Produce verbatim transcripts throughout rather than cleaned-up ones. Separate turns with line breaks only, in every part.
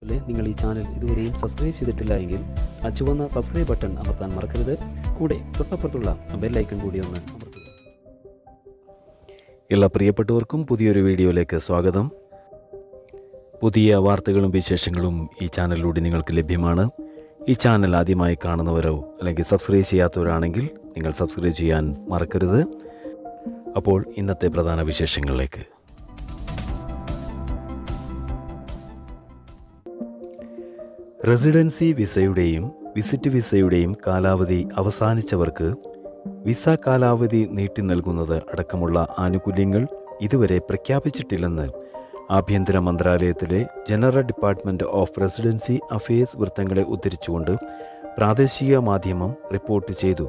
നിങ്ങൾ ഈ ചാനൽ ഇതുവരെയും സബ്സ്ക്രൈബ് ചെയ്തിട്ടില്ല എങ്കിൽ ആ ചുവന്ന സബ്സ്ക്രൈബ് ബട്ടൺ അമർത്താൻ മറക്കരുത്. കൂടെ തൊട്ടപ്പുറത്തുള്ള ബെൽ ഐക്കൺ കൂടി ഒന്ന് അമർത്തുക. എല്ലാ പ്രിയപ്പെട്ടവർക്കും പുതിയൊരു വീഡിയോയിലേക്ക് സ്വാഗതം. പുതിയ വാർത്തകളും വിശേഷങ്ങളും ഈ ചാനലിലൂടെ നിങ്ങൾക്ക് ലഭ്യമാണ്. ഈ ചാനൽ ആദ്യമായി കാണുന്നവരോ അല്ലെങ്കിൽ സബ്സ്ക്രൈബ് ചെയ്യാത്തവരാണെങ്കിൽ നിങ്ങൾ സബ്സ്ക്രൈബ് ചെയ്യാൻ മറക്കരുത്. അപ്പോൾ ഇന്നത്തെ പ്രധാന വിശേഷങ്ങളിലേക്ക്. റെസിഡൻസി വിസയുടെയും വിസിറ്റ് വിസയുടെയും കാലാവധി അവസാനിച്ചവർക്ക് വിസ കാലാവധി നീട്ടി നൽകുന്നത് അടക്കമുള്ള ആനുകൂല്യങ്ങൾ ഇതുവരെ പ്രഖ്യാപിച്ചിട്ടില്ലെന്ന് ആഭ്യന്തര മന്ത്രാലയത്തിലെ general department of residency affairs വൃത്തങ്ങളെ ഉദ്ധരിച്ചുകൊണ്ട് പ്രാദേശിക മാധ്യമം റിപ്പോർട്ട് ചെയ്തു.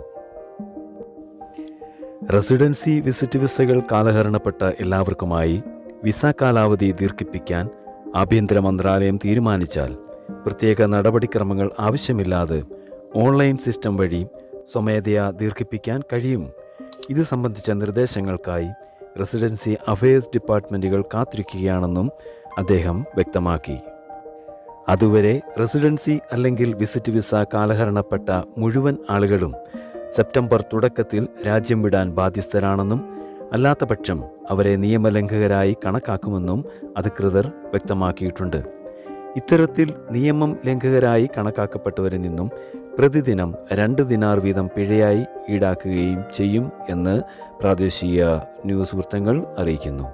റെസിഡൻസി വിസിറ്റ് വിസകൾ കാലഹരണപ്പെട്ട എല്ലാവർക്കുമായി വിസ കാലാവധി ദീർഘിപ്പിക്കാൻ ആഭ്യന്തര മന്ത്രാലയം തീരുമാനിച്ചാൽ പ്രത്യേക നടപടിക്രമങ്ങൾ ആവശ്യമില്ലാതെ ഓൺലൈൻ സിസ്റ്റം വഴി സ്വമേധയാ ദീർഘിപ്പിക്കാൻ കഴിയും. ഇത് സംബന്ധിച്ച നിർദ്ദേശങ്ങൾക്കായി റെസിഡൻസി അഫയേഴ്സ് ഡിപ്പാർട്ട്മെൻറ്റുകൾ കാത്തിരിക്കുകയാണെന്നും അദ്ദേഹം വ്യക്തമാക്കി. അതുവരെ റെസിഡൻസി അല്ലെങ്കിൽ വിസിറ്റ് വിസ കാലഹരണപ്പെട്ട മുഴുവൻ ആളുകളും സെപ്റ്റംബർ തുടക്കത്തിൽ രാജ്യം വിടാൻ ബാധ്യസ്ഥരാണെന്നും അല്ലാത്തപക്ഷം അവരെ നിയമലംഘകരായി കണക്കാക്കുമെന്നും അധികൃതർ വ്യക്തമാക്കിയിട്ടുണ്ട്. ഇത്തരത്തിൽ നിയമം ലംഘകരായി കണക്കാക്കപ്പെട്ടവരിൽ നിന്നും പ്രതിദിനം രണ്ട് ദിനാർ വീതം പിഴയായി ഈടാക്കുകയും ചെയ്യും എന്ന് പ്രാദേശിക ന്യൂസ് വൃത്തങ്ങൾ അറിയിക്കുന്നു.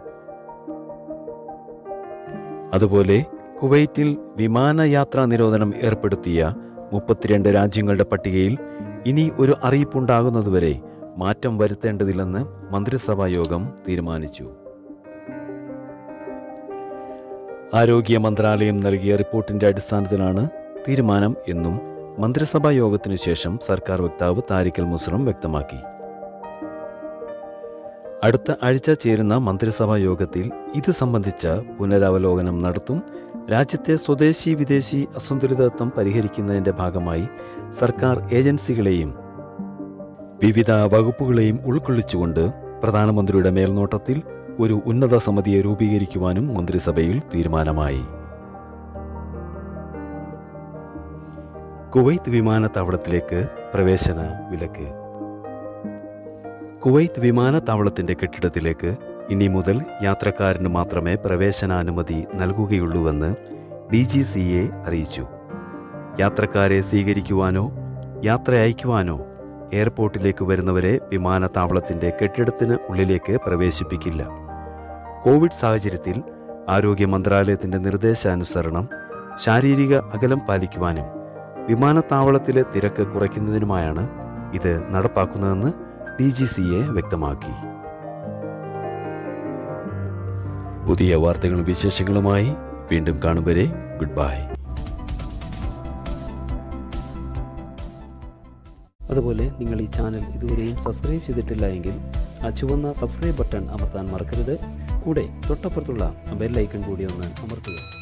അതുപോലെ കുവൈറ്റിൽ വിമാനയാത്രാ നിരോധനം ഏർപ്പെടുത്തിയ മുപ്പത്തിരണ്ട് രാജ്യങ്ങളുടെ പട്ടികയിൽ ഇനി ഒരു അറിയിപ്പുണ്ടാകുന്നതുവരെ മാറ്റം വരുത്തേണ്ടതില്ലെന്ന് മന്ത്രിസഭാ യോഗം തീരുമാനിച്ചു. ആരോഗ്യ മന്ത്രാലയം നൽകിയ റിപ്പോർട്ടിന്റെ അടിസ്ഥാനത്തിലാണ് തീരുമാനം എന്നും മന്ത്രിസഭാ യോഗത്തിനു ശേഷം സർക്കാർ വക്താവ് താരിഖ് അൽ മുസ്റം വ്യക്തമാക്കി. അടുത്ത ആഴ്ച ചേരുന്ന മന്ത്രിസഭാ യോഗത്തിൽ ഇത് സംബന്ധിച്ച പുനരവലോകനം നടത്തും. രാജ്യത്തെ സ്വദേശി വിദേശി അസന്തുലിതത്വം പരിഹരിക്കുന്നതിന്റെ ഭാഗമായി സർക്കാർ ഏജൻസികളെയും വിവിധ വകുപ്പുകളെയും ഉൾക്കൊള്ളിച്ചുകൊണ്ട് പ്രധാനമന്ത്രിയുടെ മേൽനോട്ടത്തിൽ ഒരു ഉന്നത സമിതിയെ രൂപീകരിക്കുവാനും മന്ത്രിസഭയിൽ തീരുമാനമായി. കുവൈത്ത് വിമാനത്താവളത്തിലേക്ക് പ്രവേശന വിലക്ക്. കുവൈത്ത് വിമാനത്താവളത്തിന്റെ കെട്ടിടത്തിലേക്ക് ഇനി മുതൽ യാത്രക്കാരന് മാത്രമേ പ്രവേശനാനുമതി നൽകുകയുള്ളൂവെന്ന് ഡി ജി സി എ അറിയിച്ചു. യാത്രക്കാരെ സ്വീകരിക്കുവാനോ യാത്ര അയക്കുവാനോ എയർപോർട്ടിലേക്ക് വരുന്നവരെ വിമാനത്താവളത്തിന്റെ കെട്ടിടത്തിന് ഉള്ളിലേക്ക് പ്രവേശിപ്പിക്കില്ല. കോവിഡ് സാഹചര്യത്തിൽ ആരോഗ്യ മന്ത്രാലയത്തിന്റെ നിർദ്ദേശാനുസരണം ശാരീരിക അകലം പാലിക്കുവാനും വിമാനത്താവളത്തിലെ തിരക്ക് കുറയ്ക്കുന്നതിനുമായാണ് ഇത് നടപ്പാക്കുന്നതെന്ന് ഡി ജി സി എ വ്യക്തമാക്കി. പുതിയ വാർത്തകളും വിശേഷങ്ങളുമായി വീണ്ടും കാണും വരെ ഗുഡ് ബൈ. അതുപോലെ നിങ്ങൾ ഈ ചാനൽ ഇതുവരെയും സബ്സ്ക്രൈബ് ചെയ്തിട്ടില്ല എങ്കിൽ ആ ചുവന്ന സബ്സ്ക്രൈബ് ബട്ടൺ അമർത്താൻ മറക്കരുത്. കൂടെ തൊട്ടപ്പുറത്തുള്ള ബെൽ ഐക്കൺ കൂടി ഒന്ന് അമർത്തുക.